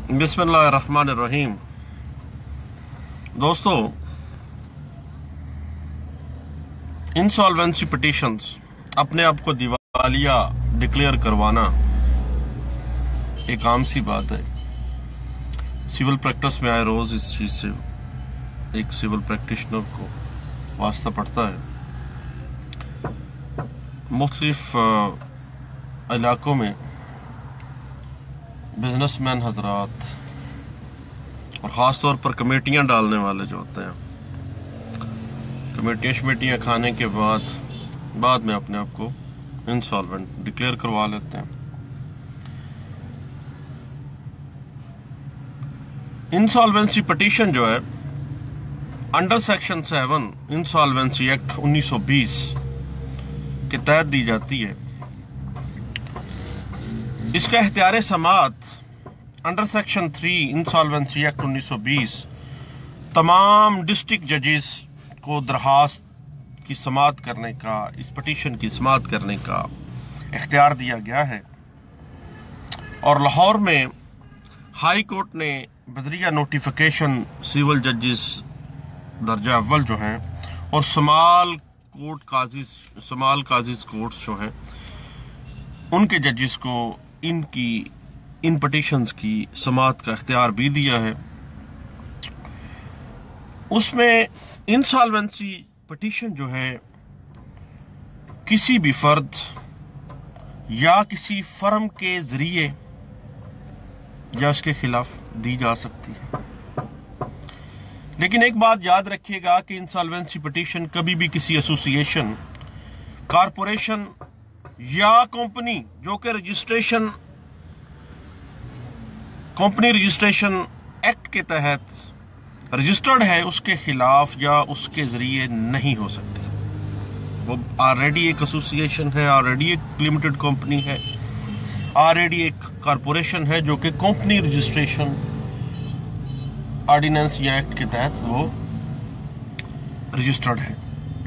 बिस्मिल्लाहिर्रहमानिर्रहीम। दोस्तों, insolvency petitions, अपने आप को दिवालिया डिक्लेयर करवाना एक आम सी बात है। सिविल प्रैक्टिस में आए रोज इस चीज से एक सिविल प्रैक्टिशनर को वास्ता पड़ता है। मुख्तलिफ इलाकों में बिजनेसमैन हजरात और ख़ास तौर पर कमेटियां डालने वाले जो होते हैं, कमेटियां खाने के बाद में अपने आप को इंसॉल्वेंट डिक्लेयर करवा लेते हैं। इंसॉल्वेंसी पिटीशन जो है अंडर सेक्शन 7 इंसॉल्वेंसी एक्ट 1920 के तहत दी जाती है। इसका इख्तियार समात अंडर सेक्शन 3 इंसॉल्वेंसी एक्ट 1920 तमाम डिस्ट्रिक्ट जजेस को दरखास्त की समात करने का, इस पिटीशन की समात करने का इख्तियार दिया गया है। और लाहौर में हाई कोर्ट ने बदरिया नोटिफिकेशन सिविल जजेस दर्जा अव्वल जो हैं और समाल काजीज कोर्ट्स जो हैं उनके जजेस को इन पिटीशंस की समात का इख्तियार भी दिया है। उसमें इंसॉल्वेंसी पिटीशन जो है किसी भी फर्द या किसी फर्म के जरिए या उसके खिलाफ दी जा सकती है। लेकिन एक बात याद रखिएगा कि इंसॉल्वेंसी पिटीशन कभी भी किसी एसोसिएशन, कारपोरेशन या कंपनी जो कि कंपनी रजिस्ट्रेशन एक्ट के तहत रजिस्टर्ड है उसके खिलाफ या उसके जरिए नहीं हो सकती। वो ऑलरेडी एक एसोसिएशन है, ऑलरेडी एक लिमिटेड कंपनी है, ऑलरेडी एक कारपोरेशन है जो कि कंपनी रजिस्ट्रेशन ऑर्डिनेंस या एक्ट के तहत वो रजिस्टर्ड है।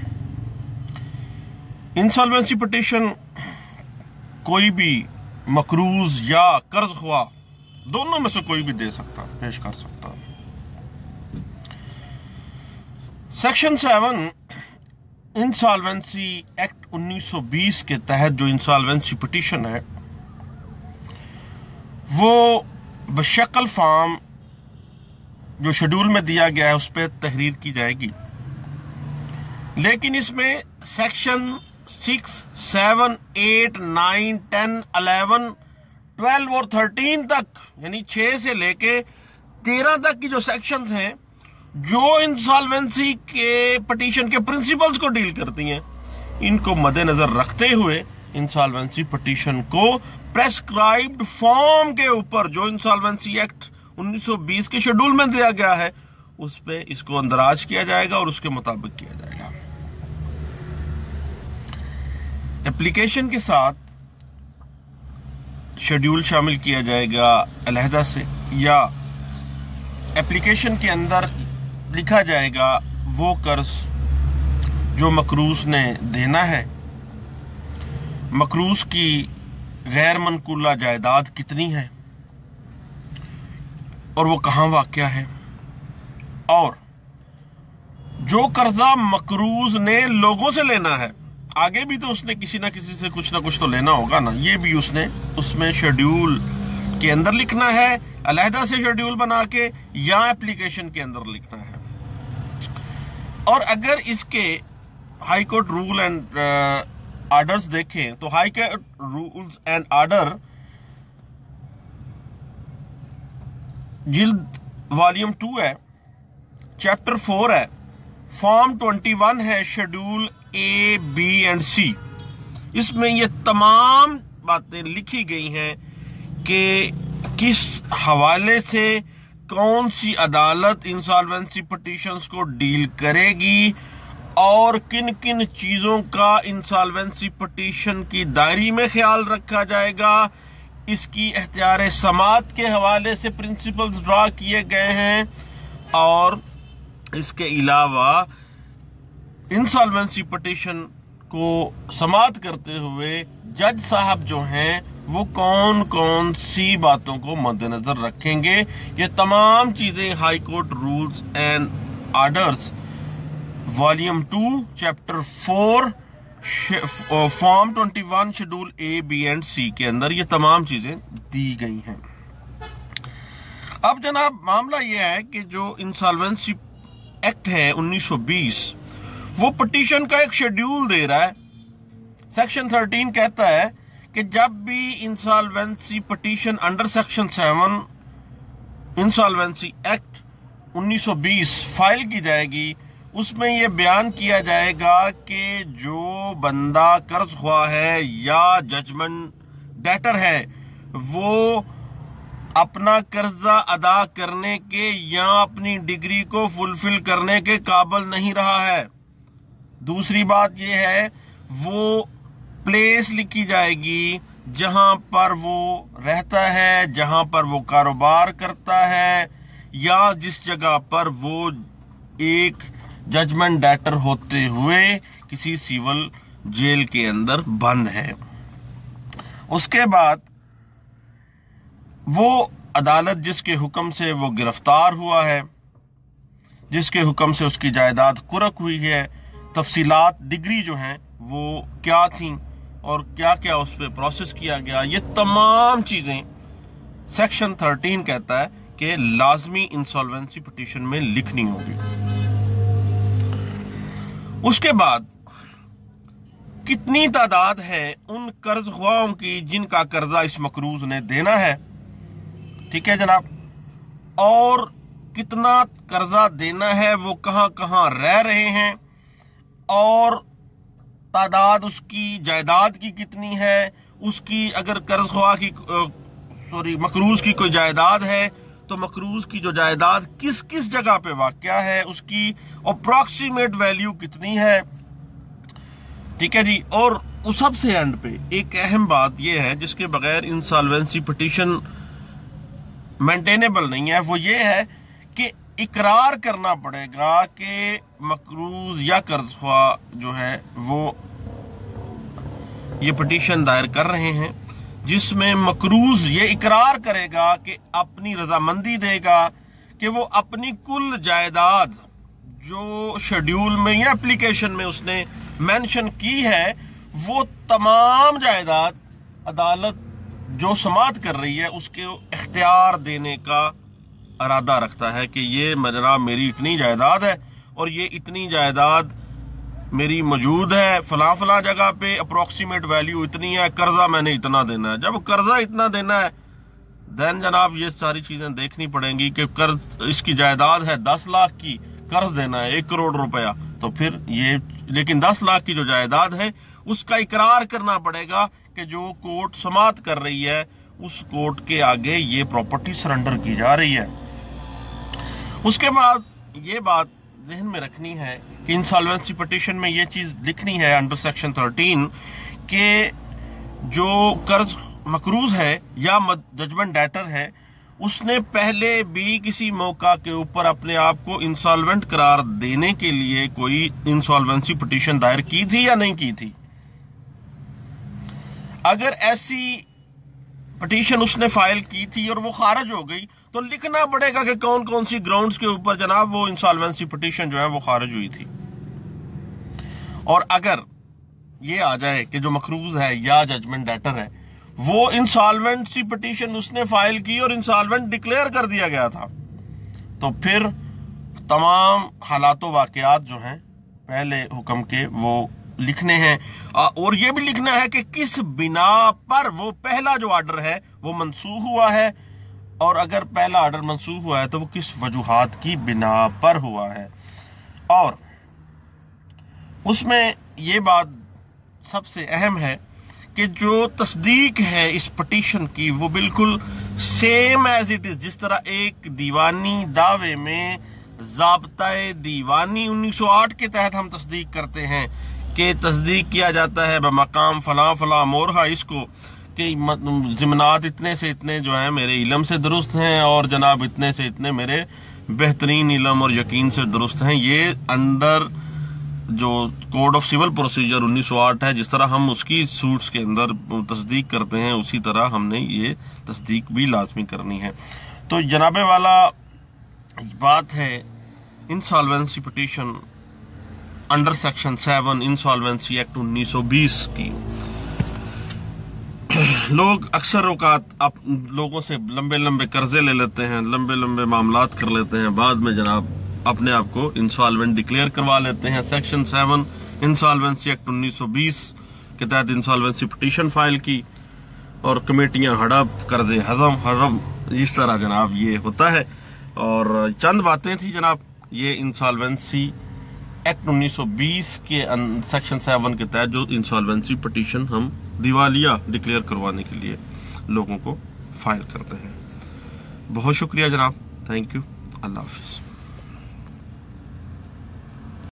इंसॉल्वेंसी पिटीशन कोई भी मकरूज या कर्ज ख्वा दोनों में से कोई भी दे सकता, पेश कर सकता। सेक्शन 7 इंसॉल्वेंसी एक्ट 1920 के तहत जो इंसॉल्वेंसी पिटीशन है वो बशक्ल फॉर्म जो शेड्यूल में दिया गया है उस पर तहरीर की जाएगी। लेकिन इसमें सेक्शन 6, 7, 8, 9, 10, 11, 12 और 13 तक, यानी 6 से लेके 13 तक की जो सेक्शंस हैं जो इंसॉल्वेंसी के पिटीशन के प्रिंसिपल्स को डील करती हैं, इनको मद्देनजर रखते हुए इंसॉल्वेंसी पिटीशन को प्रेस्क्राइब्ड फॉर्म के ऊपर जो इंसॉल्वेंसी एक्ट 1920 के शेड्यूल में दिया गया है उस पे इसको अंदराज किया जाएगा और उसके मुताबिक किया जाएगा। एप्लीकेशन के साथ शेड्यूल शामिल किया जाएगा अलहदा से, या एप्लीकेशन के अंदर लिखा जाएगा वो कर्ज जो मकरूज ने देना है, मकरूज की गैर मनकूला जायदाद कितनी है और वो कहां वाक़या है, और जो कर्जा मकरूज ने लोगों से लेना है, आगे भी तो उसने किसी ना किसी से कुछ ना कुछ तो लेना होगा ना, ये भी उसने उसमें शेड्यूल के अंदर लिखना है, अलहदा से शेड्यूल बना के, या एप्लीकेशन के अंदर लिखना है। और अगर इसके high court rule and orders देखें तो high court rules and order जिल्द वॉल्यूम 2 है, चैप्टर 4 है, फॉर्म 21 है, schedule A, B and C। इसमें ये तमाम बातें लिखी गई हैं कि किस हवाले से कौन सी अदालत इंसॉल्वेंसी पिटीशंस को डील करेगी और किन किन चीजों का इंसॉल्वेंसी पिटीशन की दायरी में ख्याल रखा जाएगा। इसकी इख्तियार समात के हवाले से प्रिंसिपल्स ड्रा किए गए हैं। और इसके अलावा इंसॉल्वेंसी पिटीशन को समात करते हुए जज साहब जो हैं वो कौन कौन सी बातों को मद्देनजर रखेंगे। ये तमाम चीजें high court rules and orders volume 2 chapter 4 form 21 schedule A B and C के अंदर ये तमाम चीजें दी गई हैं। अब जनाब मामला यह है कि जो इंसॉल्वेंसी एक्ट है 1920 वो पिटीशन का एक शेड्यूल दे रहा है। सेक्शन 13 कहता है कि जब भी insolvency petition under section 7 insolvency act 1920 file की जाएगी, उसमें यह बयान किया जाएगा कि जो बंदा कर्ज ख्वाह है या जजमेंट डेटर है वो अपना कर्जा अदा करने के या अपनी डिग्री को फुलफिल करने के काबिल नहीं रहा है। दूसरी बात यह है वो प्लेस लिखी जाएगी जहां पर वो रहता है, जहां पर वो कारोबार करता है या जिस जगह पर वो एक जजमेंट डेटर होते हुए किसी सिविल जेल के अंदर बंद है। उसके बाद वो अदालत जिसके हुक्म से वो गिरफ्तार हुआ है, जिसके हुक्म से उसकी जायदाद कुर्क हुई है, तफसीलात डिग्री जो हैं वो क्या थी और क्या क्या उस पर प्रोसेस किया गया, ये तमाम चीजें सेक्शन 13 कहता है कि लाजमी इंसॉल्वेंसी पिटीशन में लिखनी होगी। उसके बाद कितनी तादाद है उन कर्ज ख्वाहों की जिनका कर्जा इस मकरूज ने देना है, ठीक है जनाब, और कितना कर्जा देना है, वो कहां कहां रह रहे हैं और तादाद उसकी जायदाद की कितनी है, उसकी अगर कर्ज ख्वाह की मकरूज की कोई जायदाद है तो मकरूज की जो जायदाद किस किस जगह पे वाक़या है, उसकी अप्रॉक्सीमेट वैल्यू कितनी है, ठीक है जी। और उस सबसे एंड पे एक अहम बात यह है जिसके बगैर इंसॉल्वेंसी पिटीशन मेंटेनेबल नहीं है, वो ये है कि इकरार करना पड़ेगा कि मकरूज या कर्ज ख्वाह जो है वो ये पिटीशन दायर कर रहे हैं, जिसमें मकरूज ये इकरार करेगा कि अपनी रजामंदी देगा कि वो अपनी कुल जायदाद जो शेड्यूल में या एप्लीकेशन में उसने मेंशन की है वो तमाम जायदाद अदालत जो समाअत कर रही है उसके इख्तियार देने का इरादा रखता है कि ये जनाब मेरी इतनी जायदाद है और ये इतनी जायदाद मेरी मौजूद है फला फला जगह पे, अप्रोक्सीमेट वैल्यू इतनी है, कर्जा मैंने इतना देना है। जब कर्जा इतना देना है देन जनाब ये सारी चीजें देखनी पड़ेंगी कि कर्ज इसकी जायदाद है 10 लाख की, कर्ज देना है 1 करोड़ रुपया, तो फिर ये लेकिन 10 लाख की जो जायदाद है उसका इकरार करना पड़ेगा कि जो कोर्ट समाअत कर रही है उस कोर्ट के आगे ये प्रॉपर्टी सरेंडर की जा रही है। उसके बाद ये बात ज़हन में रखनी है कि इंसॉल्वेंसी पिटीशन में ये चीज़ लिखनी है अंडर सेक्शन 13 कि जो कर्ज मकरूज है या जजमेंट डेटर है उसने पहले भी किसी मौका के ऊपर अपने आप को इंसॉल्वेंट करार देने के लिए कोई इंसॉल्वेंसी पिटीशन दायर की थी या नहीं की थी। अगर ऐसी पिटीशन उसने फाइल की थी और वो खारिज हो गई तो लिखना पड़ेगा कि कौन कौन सी ग्राउंड्स के ऊपर जनाब वो इंसॉल्वेंसी पिटीशन जो है वो खारिज हुई थी। और अगर ये आ जाए कि जो मकरूज है या जजमेंट डेटर है वो इंसॉल्वेंसी पिटीशन उसने फाइल की और इंसॉल्वेंट डिक्लेयर कर दिया गया था, तो फिर तमाम हालात वाकयात जो हैं पहले हुक्म के वो लिखने हैं और ये भी लिखना है कि किस बिना पर वो पहला जो ऑर्डर है वो मनसूख हुआ है, और अगर पहला ऑर्डर मनसूख हुआ है तो वो किस वजूहात की बिना पर हुआ है। और उसमें ये बात सबसे अहम है कि जो तस्दीक है इस पिटीशन की वो बिल्कुल सेम एज इट इज, जिस तरह एक दीवानी दावे में ज़ाब्ता-ए दीवानी 1908 के तहत हम तस्दीक करते हैं कि तस्दीक किया जाता है बमकाम फला फला मोरहा इसको कि ज़िमनात इतने से इतने जो है मेरे इल्म से दुरुस्त हैं और जनाब इतने से इतने मेरे बेहतरीन इल्म और यकीन से दुरुस्त हैं। ये अंडर जो कोड ऑफ सिविल प्रोसीजर 1908 है, जिस तरह हम उसकी सूट्स के अंदर तस्दीक करते हैं, उसी तरह हमने ये तस्दीक भी लाजमी करनी है। तो जनाबे वाला बात है insolvency petition under section 7 insolvency act 1920 की। लोग अक्सर औकात आप लोगों से लंबे लंबे कर्जे ले लेते हैं, लंबे लंबे मामलात कर लेते हैं, बाद में जनाब अपने आप को इंसॉल्वेंट डिक्लेयर करवा लेते हैं। सेक्शन 7 इंसॉल्वेंसी एक्ट 1920 के तहत इंसॉल्वेंसी पिटीशन फाइल की और कमेटियां हड़प, कर्जे हजम, इस तरह जनाब ये होता है। और चंद बातें थी जनाब, ये इंसॉल्वेंसी एक्ट 1920 के सेक्शन 7 के तहत जो इंसॉल्वेंसी पिटीशन हम दिवालिया डिक्लेयर करवाने के लिए लोगों को फाइल करते हैं। बहुत शुक्रिया जनाब, थैंक यू, अल्लाह हाफिज।